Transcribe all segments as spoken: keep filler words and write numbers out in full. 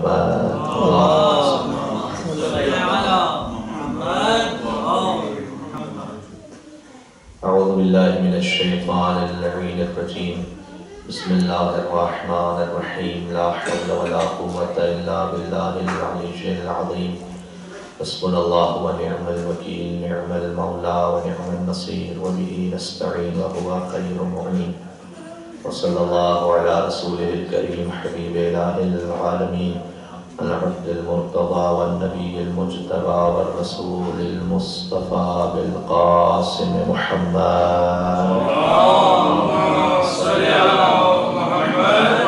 اعوذ باللہ من الشیطان اللعین الرجیم بسم اللہ الرحمن الرحیم لا حول ولا قوة الا باللہ العلی العظیم حسبنا اللہ ونعم الوکیل نعم المولا ونعم النصیر وبه نستعین وهو خیر معین وصلی اللہ علی رسولہ الکریم حبیب الہ العالمین العبد المرتضى والنبي المجتبى والرسول المصطفى بالقاسم محمد اللهم صل على محمد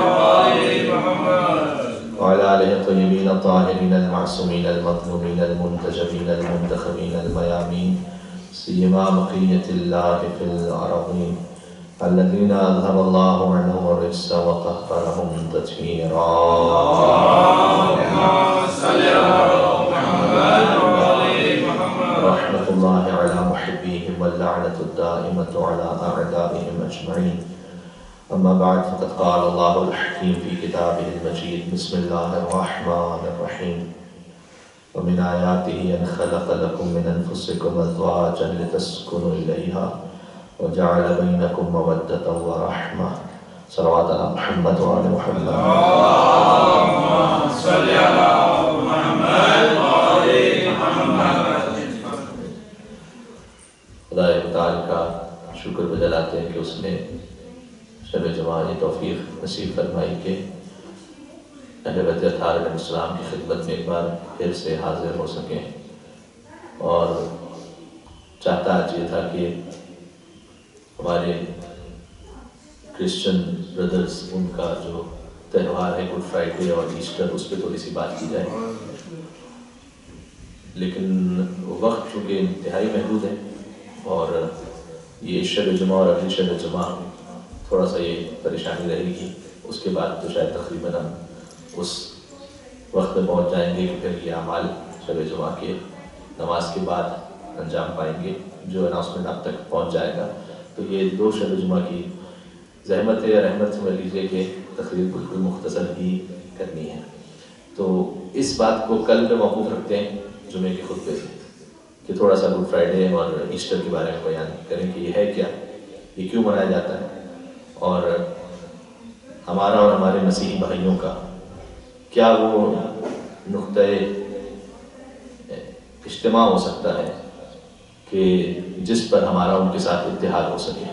وعلى آله الطيبين الطاهرين المعصومين المظلومين المنتجبين المنتخبين الميامين سيما بقية الله في الأرضين الذين أذهب الله عنهم الرجس وطهرهم تطهيرا اللهم صل على محمد رحمة الله على محبيهم واللعنة الدائمة على أعدائهم أجمعين أما بعد فقد قال الله الحكيم في كتابه المجيد بسم الله الرحمن الرحيم ومن آياته أن خلق لكم من أنفسكم أزواجا لتسكنوا إليها وجعل بينكم مودة ورحمة صلوات على محمد وعلى محمد اللهم صل على محمد وعلى محمد. خدا تعالی کا شکر بجلاتے ہیں کہ اس نے شب جمعہ یہ توفیق نصیب فرمائی کہ اہل بیت اطہار علیہ السلام کی خدمت میں ایک بار پھر سے حاضر ہو سکیں، اور چاہتا یہ تھا کہ ہمارے کرسچن بردرز ان کا جو تہوار ہے گڈ فرائیڈے اور ایسٹر اس پہ تھوڑی سی بات کی جائے، لیکن وقت چونکہ انتہائی محدود ہے اور یہ شب جمعہ اور اگلی شب جمعہ تھوڑا سا یہ پریشانی رہے گی، اس کے بعد تو شاید تقریباً ہم اس وقت میں پہنچ جائیں گے کہ پھر یہ اعمال شب جمعہ کے نماز کے بعد انجام پائیں گے جو اناؤنسمنٹ اب تک پہنچ جائے گا. تو یہ دو شب جمعہ کی زحمت ہے یا رحمت سمجھ لیجیے کہ تقریر بالکل مختصر ہی کرنی ہے. تو اس بات کو کل پہ موقوف رکھتے ہیں جمعے کے خطبے سے کہ تھوڑا سا گڈ فرائیڈے اور ایسٹر کے بارے میں بیان کریں کہ یہ ہے کیا، یہ کیوں منایا جاتا ہے، اور ہمارا اور ہمارے مسیحی بھائیوں کا کیا وہ نقطۂ اجتماع ہو سکتا ہے کہ جس پر ہمارا ان کے ساتھ اتحاد ہو سکے.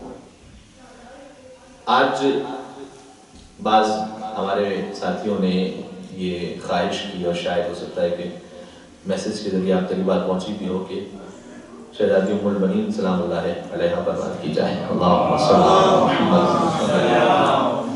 آج بعض ہمارے ساتھیوں نے یہ خواہش کی اور شاید ہو سکتا ہے کہ میسیج کے ذریعے آپ تک بات پہنچی بھی ہو کہ شہزادی ام البنین سلام اللہ علیہ پر بات کی جائے. اللہم صلی اللہ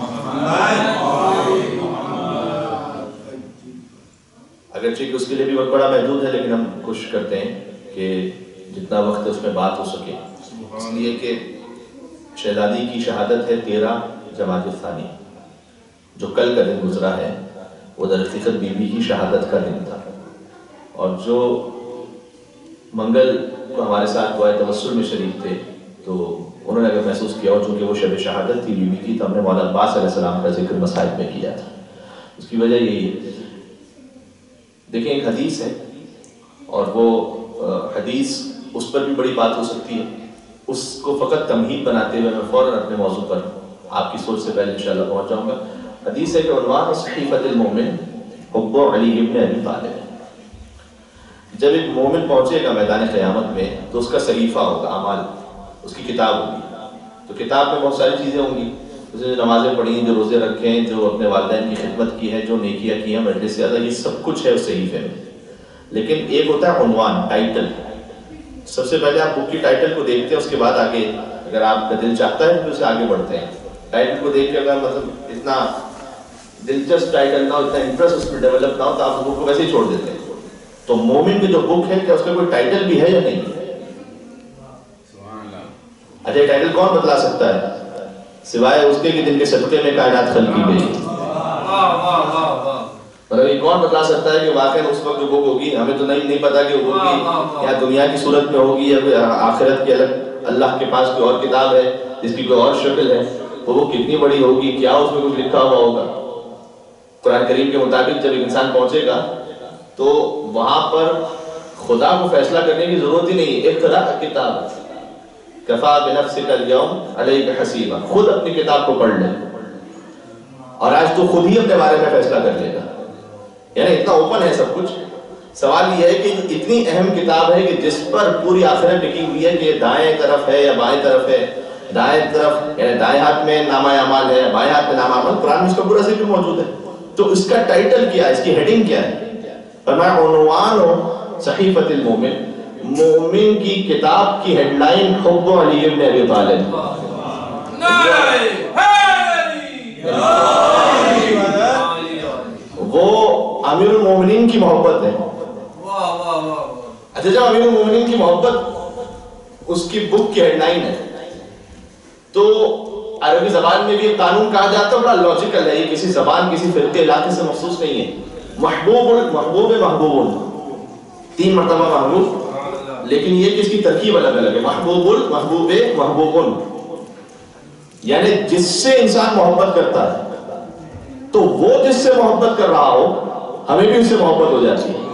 اگرچہ کہ اس کے لیے بھی وقت بڑا محدود ہے، لیکن ہم کوشش کرتے ہیں کہ جتنا وقت اس میں بات ہو سکے، اس لیے کہ شہزادی کی شہادت ہے تیرہ جمادی الثانی، جو کل کا دن گزرا ہے وہ در حقیقت بی بی کی شہادت کا دن تھا، اور جو منگل کو ہمارے ساتھ دعائے توسل میں شریک تھے تو انہوں نے اگر محسوس کیا، اور چونکہ وہ شب شہادت تھی بی بی کی، تو ہم نے مولا عباس علیہ السلام کا ذکر مصائب میں کیا تھا. اس کی وجہ یہی ہے، دیکھیں ایک حدیث ہے اور وہ حدیث اس پر بھی بڑی بات ہو سکتی ہے، اس کو فقط تمہید بناتے ہوئے میں فوراً اپنے موضوع پر آپ کی سوچ سے پہلے انشاءاللہ پہنچ جاؤں گا. حدیث ہے کہ عنوان صحیفۃ المومن حب علی ابن ابی طالب. جب ایک مومن پہنچے گا میدان قیامت میں تو اس کا صحیفہ ہوگا، اعمال، اس کی کتاب ہوگی. تو کتاب میں بہت ساری چیزیں ہوں گی، جو نمازیں پڑھی، جو روزے رکھے ہیں، جو اپنے والدین کی خدمت کی ہے، جو نیکیاں کی ہیں، مجلس زیادہ، یہ سب کچھ ہے اس صحیفے میں. لیکن ایک ہوتا ہے عنوان، ٹائٹل. سب سے پہلے آپ بک کی ٹائٹل کو دیکھتے ہیں، اس کے بعد آگے اگر آپ کا دل چاہتا ہے تو اسے آگے بڑھتے ہیں. ٹائٹل کو دیکھ کے اگر مطلب اتنا دلچسپ ٹائٹل نہ ہو، اتنا انٹرسٹ اس میں ڈیولپ نہ ہو، تو آپ اس بک کو ویسے ہی چھوڑ دیتے ہیں. تو مومن کی جو بک ہے کیا اس کا کوئی ٹائٹل بھی ہے یا نہیں؟ اچھا یہ ٹائٹل کون بتلا سکتا ہے سوائے اس کے کہ جن کے صدقے میں کائنات خلق کی گئی؟ مطلب یہ کون بتلا سکتا ہے کہ واقعی اس وقت جو بک ہوگی، ہمیں تو نہیں نہیں پتا کہ وہ ہوگی یا دنیا کی صورت میں ہوگی یا آخرت کی الگ اللہ کے پاس کوئی اور کتاب ہے جس کی کوئی اور شکل ہے، تو وہ کتنی بڑی ہوگی، کیا اس میں کچھ لکھا ہوا ہوگا. قرآن کریم کے مطابق جب انسان پہنچے گا تو وہاں پر خدا کو فیصلہ کرنے کی ضرورت ہی نہیں ہے. اقرأ کتاب کفا بنفسک اليوم علیک حسیبا، خود اپنی کتاب کو پڑھ لے اور آج تو خود ہی اپنے بارے میں فیصلہ کر لے گا. یعنی اتنا اوپن ہے سب کچھ. سوال یہ ہے کہ اتنی اہم کتاب ہے کہ جس پر پوری آخرت ٹکی ہوئی ہے کہ یہ دائیں طرف ہے یا بائیں طرف ہے. دائیں طرف یعنی دائیں ہاتھ میں نامہ اعمال ہے، بائیں ہاتھ میں نامہ اعمال. قرآن میں اس کا پورا ذکر موجود ہے. تو اس کا ٹائٹل کیا ہے، اس کی ہیڈنگ کیا ہے؟ فرمایا عنوان ہو صحیفۃ المومن، مومن کی کتاب کی ہیڈ لائن حب علی بن ابی طالب. وہ امیر المومنین کی محبت ہے. اچھا جب امیر المومنین کی محبت اس کی بک کی ہیڈ لائن ہے تو عربی زبان میں بھی ایک قانون کہا جاتا ہے، بڑا لاجیکل ہے. یہ کسی زبان کسی فرقے علاقے سے مخصوص نہیں ہے. محبوب محبوب محبوب تین مرتبہ محبوب، لیکن یہ کہ اس کی ترکیب الگ الگ ہے. محبوب محبوب محبوب یعنی جس سے انسان محبت کرتا ہے تو وہ جس سے محبت کر رہا ہو ہمیں بھی اس سے محبت ہو جاتی ہے.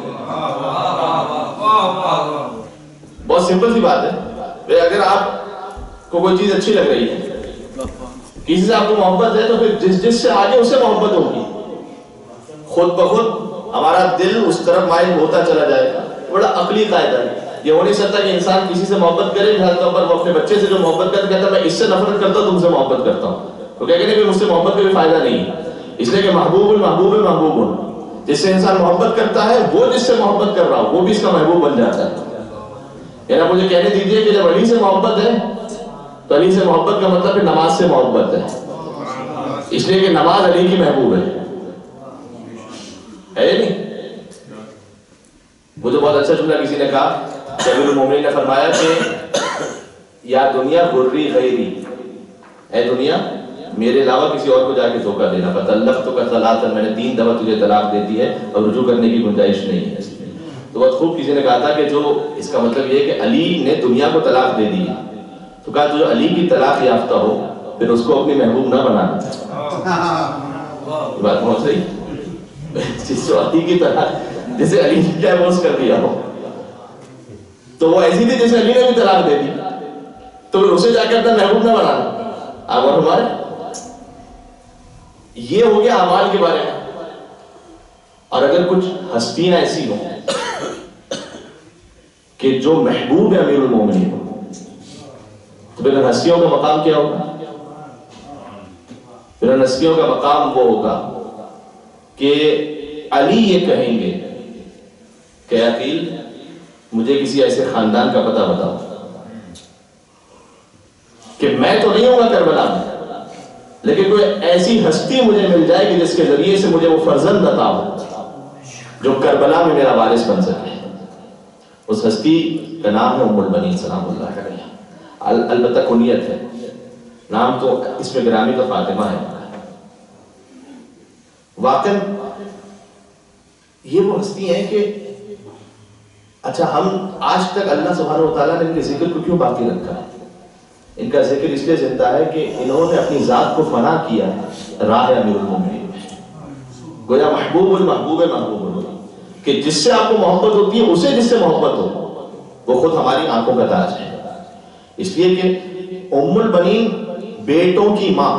بہت سمپل سی بات ہے. اگر آپ کو کوئی چیز اچھی لگ رہی ہے، کسی سے آپ کو محبت ہے، تو پھر جس جس سے آگے اسے محبت ہوگی. خود بخود ہمارا دل اس طرف مائل ہوتا چلا جائے گا. بڑا عقلی قاعدہ ہے. یہ ہو نہیں سکتا کہ انسان کسی سے محبت کرے، مثال طور پر وہ اپنے بچے سے جو محبت کرتا کہتا ہے میں اس سے نفرت کرتا ہوں، تم سے محبت کرتا ہوں. تو کہہ کہ مجھ سے محبت کا بھی فائدہ نہیں ہے. اس لیے کہ محبوب المحبوب محبوب، جس سے انسان محبت کرتا ہے وہ جس سے محبت کر رہا ہو وہ بھی اس کا محبوب بن جاتا ہے. یعنی مجھے کہنے دیجئے کہ جب علی سے محبت ہے تو علی سے محبت کا مطلب کہ نماز سے محبت ہے، اس لیے کہ نماز علی کی محبوب ہے. ہے نہیں؟ مجھے بہت اچھا جملہ کسی نے کہا کہ امیر المومنین نے فرمایا کہ یا دنیا غری غیری، اے دنیا میرے علاوہ کسی اور کو جا کے دھوکہ دینا. فطلقتک ثلاثا، میں نے تین دفعہ تجھے طلاق دے دی ہے اور رجوع کرنے کی گنجائش نہیں ہے. تو بہت خوب کسی نے کہا تھا کہ جو اس کا مطلب یہ ہے کہ علی نے دنیا کو طلاق دے دی، تو کہا تو جو علی کی طلاق یافتہ ہو پھر اس کو اپنی محبوب نہ بنانا. بات بہت صحیح. جس جو علی کی طلاق جسے علی نے ڈائیورس کر دیا ہو تو وہ ایسی تھی جیسے علی نے بھی طلاق دے دی، تو پھر اسے جا کے اپنا محبوب نہ بنانا. آپ اور ہمارے یہ ہو گیا اعمال کے بارے میں. اور اگر کچھ ہستیاں ایسی ہوں کہ جو محبوب ہے امیر المومنین تو پھر ہستیوں کا مقام کیا ہوگا؟ پھر ہستیوں کا مقام وہ ہوگا کہ علی یہ کہیں گے کہ عقیل مجھے کسی ایسے خاندان کا پتہ بتاؤ کہ میں تو نہیں ہوں گا کربلا میں، لیکن کوئی ایسی ہستی مجھے مل جائے کہ جس کے ذریعے سے مجھے وہ فرزند عطا ہو جو کربلا میں میرا وارث بن سکے. اس ہستی کا نام ہے ام البنین سلام اللہ علیہ. البتہ کنیت ہے، نام تو اس میں گرامی کا فاطمہ ہے. واقعا یہ وہ ہستی ہیں کہ اچھا ہم آج تک اللہ سبحانہ و تعالیٰ نے ان کے ذکر کو کیوں باقی رکھا ہے؟ ان کا ذکر اس لیے زندہ ہے کہ انہوں نے اپنی ذات کو فنا کیا راہ امیر المومنین میں. گویا محبوب المحبوب محبوب کہ جس سے آپ کو محبت ہوتی ہے اسے جس سے محبت ہو وہ خود ہماری آنکھوں کا تاج ہے. اس لیے کہ ام البنین بیٹوں کی ماں،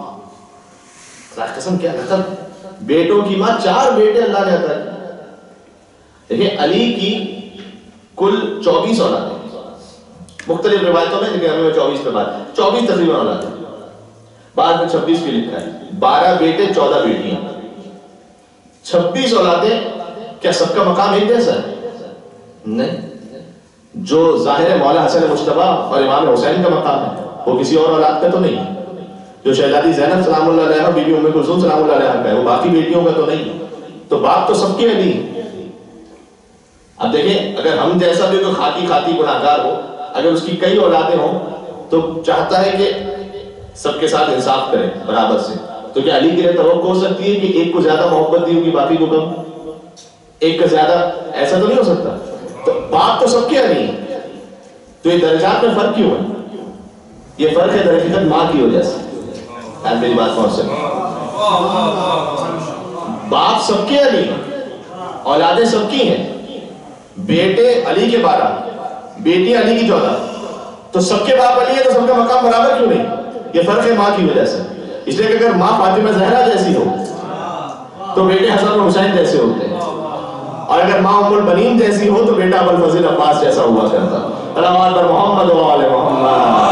قسم کیا لقب، بیٹوں کی ماں، چار بیٹے اللہ نے عطا کیے. دیکھیں علی کی کل چوبیس اولاد ہیں، مختلف روایتوں میں، لیکن ہمیں چوبیس پہ بات، چوبیس تقریباً اولاد ہیں. بعد میں چھبیس بھی لکھا ہے. بارہ بیٹے چودہ بیٹیاں، چھبیس اولادیں. کیا سب کا مقام ایک جیسا ہے؟ نہیں. جو ظاہر مولا حسن مجتبی اور امام حسین کا مقام ہے وہ کسی اور اولاد کا تو نہیں ہے. جو شہزادی زینب سلام اللہ علیہا، بی بی ام کلثوم سلام اللہ علیہا کا ہے وہ باقی بیٹیوں کا تو نہیں. تو باپ تو سب کے علی ہے. اب دیکھیں اگر ہم جیسا بھی کوئی خاکی خاتی گناہگار ہو، اگر اس کی کئی اولادیں ہوں تو چاہتا ہے کہ سب کے ساتھ انصاف کرے برابر سے. تو کیا علی کے لیے توقع ہو سکتی ہے کہ ایک کو زیادہ محبت دی ہوگی باقی کو کم، ایک کا زیادہ؟ ایسا تو نہیں ہو سکتا. تو باپ تو سب کے علی ہے. تو یہ درجات میں فرق کیوں ہے؟ یہ فرق ہے در حقیقت ماں کی وجہ سے. آپ میری بات پہنچ سکے. باپ سب کے علی ہیں، اولادیں سب کی ہیں، بیٹے علی کے بارہ، بیٹی علی کی چودہ، تو سب کے باپ علی ہے تو سب کا مقام برابر کیوں نہیں؟ یہ فرق ہے ماں کی وجہ سے. اس لیے کہ اگر ماں فاطمہ زہرا جیسی ہو تو بیٹے حسن و حسین جیسے ہوتے ہیں، اور اگر ماں ام البنین جیسی ہو تو بیٹا ابو الفضل عباس جیسا ہوا کرتا. صلوات بر محمد و آل محمد.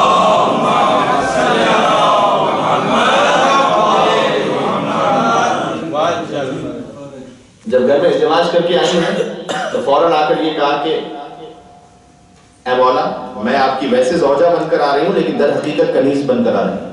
جب گھر میں ازدواج کر کے آئی ہیں تو فوراً آ کر یہ کہا کہ اے مولا میں آپ کی ویسے زوجہ بن کر آ رہی ہوں لیکن در حقیقت کنیز بن کر آ رہی ہوں.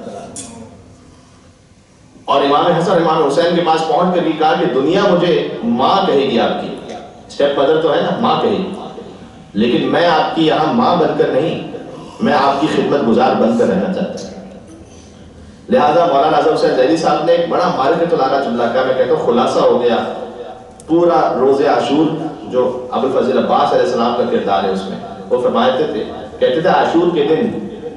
اور امام حسن امام حسین کے پاس پہنچ کر یہ کہا کہ دنیا مجھے ماں کہے گی، آپ کی اسٹیپ مدر تو ہے نا، ماں کہے گی، لیکن میں آپ کی یہاں ماں بن کر نہیں، میں آپ کی خدمت گزار بن کر رہنا چاہتا ہوں. لہٰذا مولانا اعظم حسین ظہری صاحب نے ایک بڑا معرفۃ العلیٰ جملہ کا، میں کہتا ہوں خلاصہ ہو گیا پورا روز عاشور جو ابو الفضل عباس علیہ السلام کا کردار ہے اس میں. وہ فرماتے تھے، کہتے تھے عاشور کے دن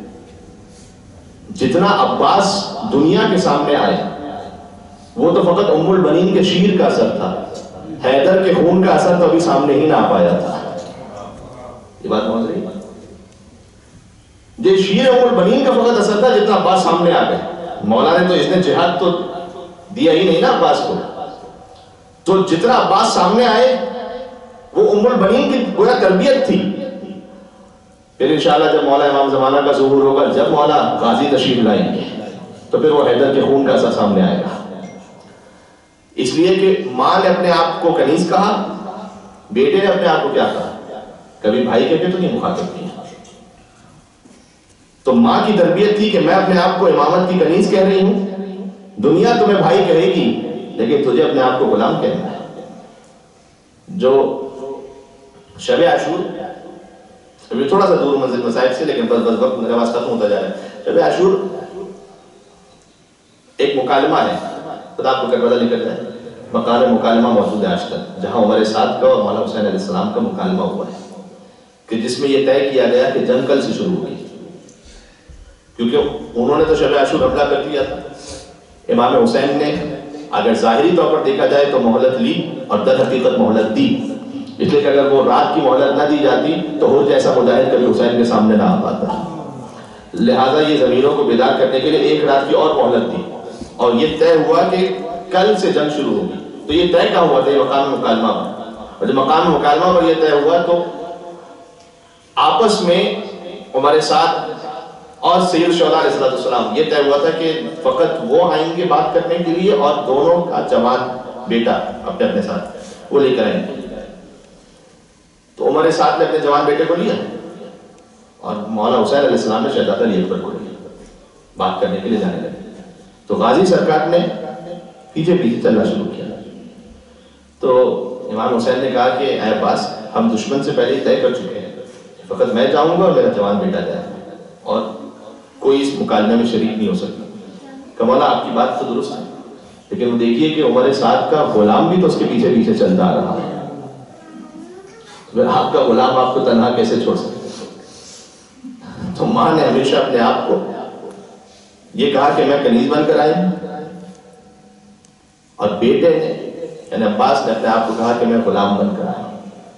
جتنا عباس دنیا کے سامنے آئے وہ تو فقط ام البنین کے شیر کا اثر تھا، حیدر کے خون کا اثر تو ابھی سامنے ہی نہ آ پایا تھا. یہ بات سمجھ رہی ہے؟ یہ شیر ام البنین کا فقط اثر تھا جتنا عباس سامنے آ گئے. مولا نے تو اس نے جہاد تو دیا ہی نہیں نا عباس کو، تو جتنا عباس سامنے آئے وہ ام البنین کی گویا تربیت تھی. پھر انشاءاللہ جب مولا امام زمانہ کا ظہور ہوگا، جب مولا غازی تشریف لائیں گے تو پھر وہ حیدر کے خون کا اثر سامنے آئے گا. اس لیے کہ ماں نے اپنے آپ کو کنیز کہا، بیٹے نے اپنے آپ کو کیا کہا؟ کبھی بھائی کہہ کے تو نہیں مخاطب کیا. تو ماں کی تربیت تھی کہ میں اپنے آپ کو امامت کی کنیز کہہ رہی ہوں، دنیا تمہیں بھائی کہے گی لیکن تجھے اپنے آپ کو غلام کہنا ہے. جو شب عاشور، ابھی تھوڑا سا دور منزل مسائل سے لیکن بس بس وقت میرے پاس ختم ہوتا جا رہا ہے. شب عاشور ایک مکالمہ ہے، خدا آپ کو کربلا لے کر جائے، مقام مکالمہ موجود ہے آج تک، جہاں عمر سعد کا اور مولانا حسین علیہ السلام کا مکالمہ ہوا ہے، کہ جس میں یہ طے کیا گیا کہ جنگ کل سے شروع ہوگی، کیونکہ انہوں نے تو شب عاشور حملہ کر دیا تھا. امام حسین نے اگر ظاہری طور پر دیکھا جائے تو مہلت لی اور در حقیقت مہلت دی، اس لیے کہ اگر وہ رات کی مہلت نہ دی جاتی تو ہو جیسا مجاہد کبھی حسین کے سامنے نہ آ پاتا. لہٰذا یہ ضمیروں کو بیدار کرنے کے لیے ایک رات کی اور مہلت دی، اور یہ طے ہوا کہ کل سے جنگ شروع ہوگی. تو یہ طے کہاں ہوا تھا؟ یہ مقام مکالمہ پر. اور جب مقام مکالمہ پر یہ طے ہوا تو آپس میں ہمارے ساتھ اور سید الشہداء علیہ السلام یہ طے ہوا تھا کہ فقط وہ آئیں گے بات کرنے کے لیے اور دونوں کا جوان بیٹا اپنے اپنے ساتھ وہ لے کر آئیں گے. تو عمر سعد نے اپنے جوان بیٹے کو لیا اور مولانا حسین علیہ السلام نے شہزادہ علی اکبر کو لیا، بات کرنے کے لیے جانے لگے. تو غازی سرکار نے پیچھے پیچھے چلنا شروع کیا. تو امام حسین نے کہا کہ اے عباس، ہم دشمن سے پہلے طے کر چکے ہیں، فقط میں جاؤں گا اور میرا جوان بیٹا جائے گا اور کوئی اس مکالمے میں شریک نہیں ہو سکتا. کہ مولا آپ کی بات تو درست ہے، لیکن وہ دیکھیے کہ عمر سعد کا غلام بھی تو اس کے پیچھے پیچھے چلتا آ رہا ہے، آپ کا غلام آپ کو تنہا کیسے چھوڑ سکتے؟ تو ماں نے ہمیشہ اپنے آپ کو یہ کہا کہ میں کنیز بن کر آئی ہوں، اور بیٹے نے یعنی عباس نے اپنے آپ کو کہا کہ میں غلام بن کر آیا ہوں.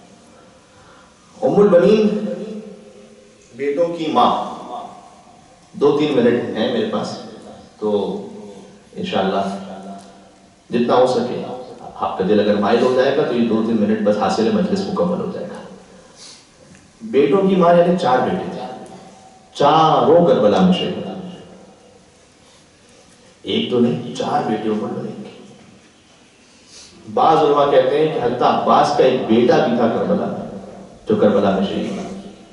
ام البنین بیٹوں کی ماں. دو تین منٹ ہیں میرے پاس، تو انشاءاللہ جتنا ہو سکے آپ کا دل اگر مائل ہو جائے گا تو یہ دو تین منٹ بس حاصل مجلس مکمل ہو جائے گا. بیٹوں کی ماں یعنی چار بیٹے تھے، چاروں کربلا میں شہید. ایک تو نہیں، چار بیٹیوں پر بنے گی. بعض علماء کہتے ہیں کہ حضرت عباس کا ایک بیٹا بھی تھا کربلا میں جو کربلا میں شہید ہوا.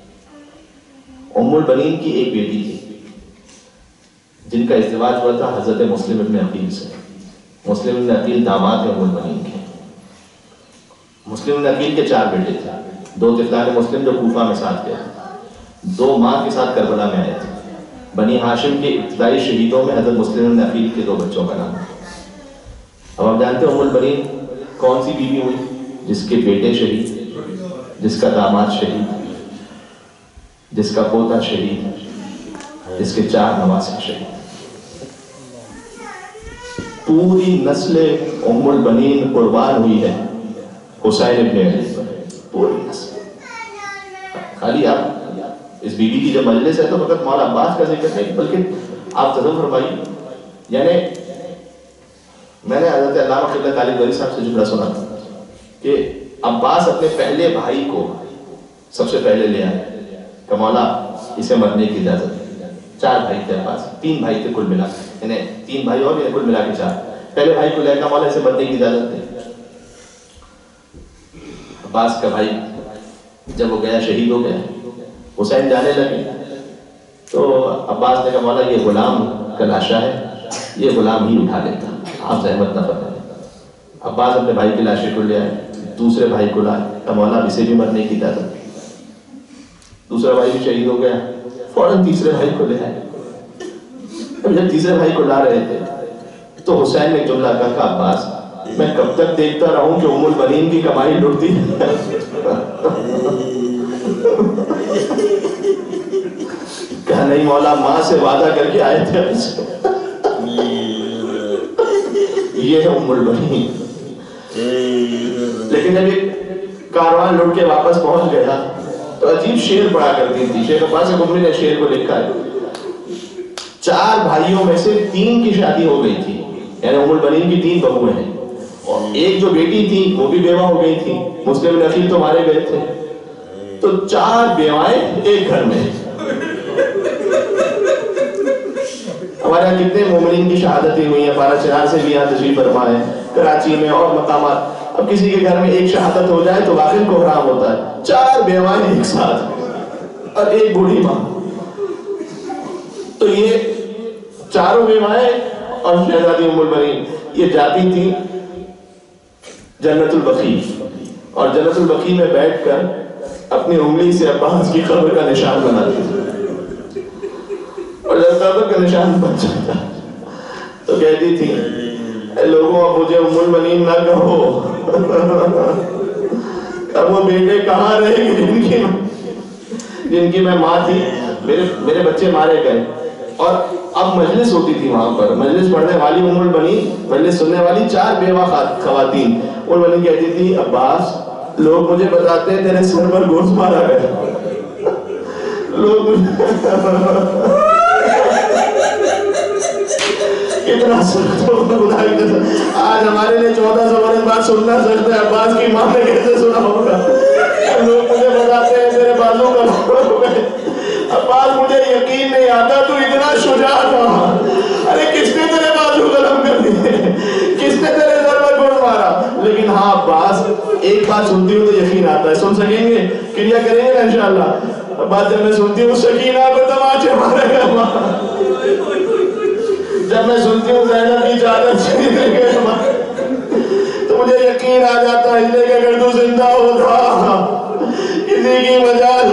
ام البنین کی ایک بیٹی تھی جن کا ازدواج ہوا تھا حضرت مسلم ابن عقیل سے. مسلم ابن عقیل داماد ہیں ام البنین کے. مسلم ابن عقیل کے چار بیٹے تھے، دو طفلان مسلم جو کوفہ میں ساتھ گئے، دو ماں کے ساتھ کربلا میں آئے تھے. بنی ہاشم کے ابتدائی شہیدوں میں حضرت مسلم ابن عقیل کے دو بچوں کا نام ہے. اب آپ جانتے ہیں ام البنین کون سی بیوی ہوئی؟ جس کے بیٹے شہید، جس کا داماد شہید، جس کا پوتا شہید، جس کے چار نواسے شہید. पूरी नस्ल उम्मुल बनीन कुर्बान हुई है हुसैन इब्न अली पर, पूरी नस्ल। खाली आप इस बीवी की जब मजलिस है तो फकत मौला अब्बास का जिक्र नहीं, बल्कि आप तसव्वुर फरमाइए, यानी मैंने हज़रत अल्लामा क़िबला तालिब गौरी साहब से जुमला सुना था कि अब्बास अपने पहले भाई को सबसे पहले ले आए कि मौला इसे मरने की इजाजत है। चार भाई थे अब्बास, तीन भाई थे कुल मिला, यानी तीन भाई और कुल मिला के चार। पहले भाई को लेकर मौला इसे मरने की इजाजत है। अब्बास का भाई जब वो गया शहीद हो गया, हुसैन जाने लगे तो अब्बास ने कहा मौला ये गुलाम का लाशा है, ये गुलाम ही उठा लेता, आप जहमत न फरमाइए। अब्बास अपने भाई की लाशे को ले आए, दूसरे भाई को लाए, तो मौला इसे भी मरने की इजाजत। दूसरा भाई भी शहीद हो गया, फौरन तीसरे भाई को ले आए। जब तीसरे भाई को ला रहे थे तो हुसैन ने जुमला कहा अब्बास मैं कब तक देखता रहूं कि उम्मुल बनीन की कमाई लुटती कहा नहीं मौला, माँ से वादा करके आए थे ये है उम्मुल बनीन। लेकिन जब एक कारवां लुट के वापस पहुंच गया तो अजीब शेर पढ़ा करती थी। शेख अब्बास गुमरी ने शेर को लिखा है, चार भाइयों में से तीन की शादी हो गई थी, यानी उम्मुल बनीन की तीन बहुएं हैं, और एक जो बेटी थी वो भी बेवा हो गई थी, मुस्लिम नकील तो मारे गए थे, तो चार बेवाएं एक घर में। हमारे यहाँ कितने मोमिनीन की शहादतें हुई हैं, बारह चिनार से भी यहाँ तशरीफ फरमा है, कराची में और मकामात। अब किसी के घर में एक शहादत हो जाए तो वाकई कोहराम होता है, चार बेवाएं एक साथ और एक बूढ़ी माँ। तो ये चारों बेवाएं और शहजादी उम्मुल बनीन ये जाती थी जन्नतुल बकी, और जन्नतुल बकी में बैठकर अपनी उंगली से अब्बास की कब्र का निशान बनाती थी, और जब कब्र का निशान बन जाता तो कहती थी लोगों अब मुझे उम्मुल बनीन ना कहो अब वो बेटे कहाँ रहेंगे जिनकी जिनकी मैं माँ थी, मेरे मेरे बच्चे मारे गए। और अब मजलिस होती थी वहां पर, मजलिस पढ़ने वाली उम्मुल बनीन, मजलिस सुनने वाली चार बेवा खवातीन। उम्मुल बनीन कहती थी अब्बास लोग मुझे बताते हैं तेरे सर पर गोश्त मारा गया, लोग मुझे कितना सख्त खुदा की कसम, आज हमारे लिए चौदह सौ बरस बाद सुनना सख्त है, अब्बास की माँ ने कैसे सुना होगा। लोग मुझे बताते हैं तेरे बाजू का हो गए, अब्बास मुझे यकीन नहीं आता तू इतना शुजा था, अरे किसने तेरे बाजू कलम कर दिए, किसने तेरे सर पर गोश्त मारा। लेकिन हाँ अब्बास एक बात सुनती हूँ तो यकीन आता है, सुन सकेंगे, क्रिया करेंगे ना इंशाअल्लाह। अब्बास जब मैं सुनती हूँ सकीना को तमाचे मारेगा, जब मैं सुनती हूँ ज़ैनब की चादर छीनने के तो मुझे यकीन आ जाता है इसलिए कि अगर तू जिंदा होता किसी की मजाल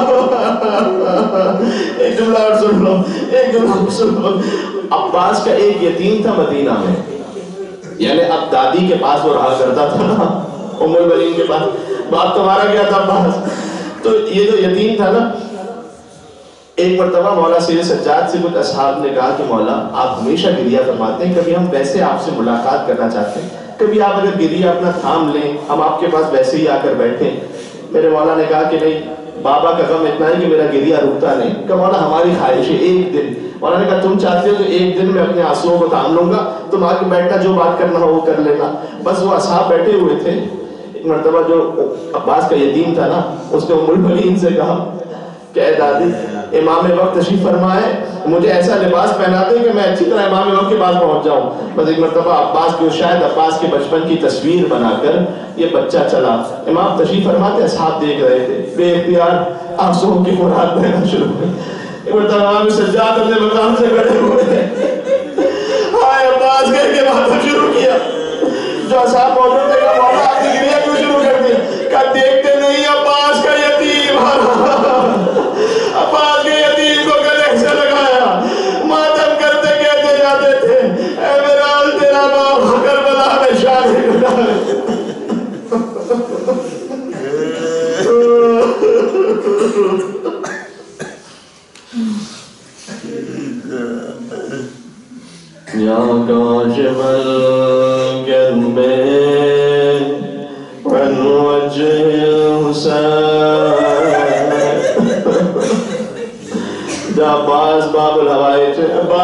एक जुमला और सुन लो, एक जुमला और सुन लो। अब्बास का एक यतीम था मदीना में, यानी अब दादी के पास वो रहा करता था ना, उम्मुल बनीन के पास, बाप तो मारा गया था अब्बास। तो ये जो यतीम था ना, एक मरतबा मौला सैयद सज्जाद से कुछ असहाब ने कहा कि मौला आप हमेशा गिरिया फरमाते हैं, कभी हम वैसे आपसे मुलाकात करना चाहते हैं, कभी आप अगर गिरिया अपना थाम लें, हम आपके पास वैसे ही आकर बैठे। मेरे मौला ने कहा कि नहीं, बाबा का गम इतना है कि मेरा गिरिया रुकता नहीं। कहा मौला हमारी ख्वाहिश है एक दिन। मौला ने कहा तुम चाहते हो तो एक दिन में अपने आंसुओं को थाम लूंगा, तुम आके बैठना, जो बात करना हो वो कर लेना। बस वो असहाब बैठे हुए थे। एक मरतबा जो अब्बास का यतीम था ना, उसने उम्मुल बनीन से कहा कि दादी इमाम वक्त तशरीफ फरमाए, मुझे ऐसा लिबास पहना दे कि मैं अच्छी तरह इमाम वक्त के पास पहुंच जाऊं। बस एक मरतबा अब्बास की, शायद अब्बास के बचपन की तस्वीर बनाकर ये बच्चा चला, इमाम तशरीफ फरमाते असहाब देख रहे थे, बेइख्तियार आंसुओं की फुरात बहना शुरू हुई। एक मरतबा इमाम सज्जाद अपने मकाम से खड़े हुए, हाय अब्बास कह के माथा शुरू किया। जो असहाब मौजूद थे, मौला आपने गिरिया क्यों शुरू कर दिया? कहा देखते नहीं अब्बास का यतीम, अब्बास के यतीम को गले से लगाया, मातम करते कहते जाते थे ऐ मेरा तेरा बाप करबला में शादी करा। या काशिफल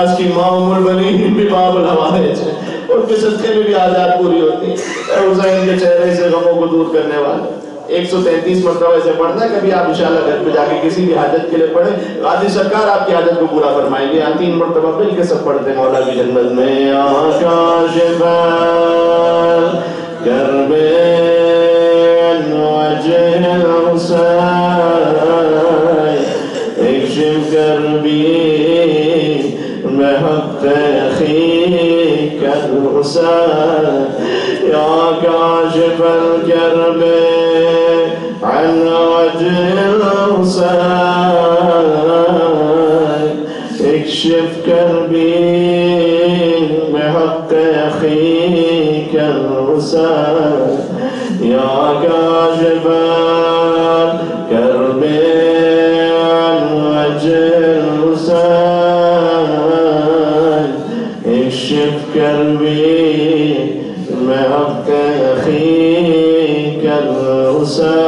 عباس کی ماں ام البنین بھی باب الحوائج ہے، ان کے صدقے میں بھی حاجات پوری ہوتی ہیں۔ اے حسین کے چہرے سے غموں کو دور کرنے والے، ایک سو تینتیس مرتبہ اسے پڑھنا ہے، کبھی آپ انشاءاللہ گھر پہ جا کے کسی بھی حاجت کے لیے پڑھیں، غازی سرکار آپ کی حاجت کو پورا فرمائیں گے۔ یہاں تین مرتبہ مل کے سب پڑھتے ہیں مولا کی جنت میں۔ یا کاشف الکرب وجه الحسین اکشف کربی بحق اخیک الحسین یا کاشف الکرب عن وجه الحسین اکشف کربی بحق اخیک الحسین یا کاشف الکرب عن وجه الحسین اکشف کربی بحق اخیک الحسین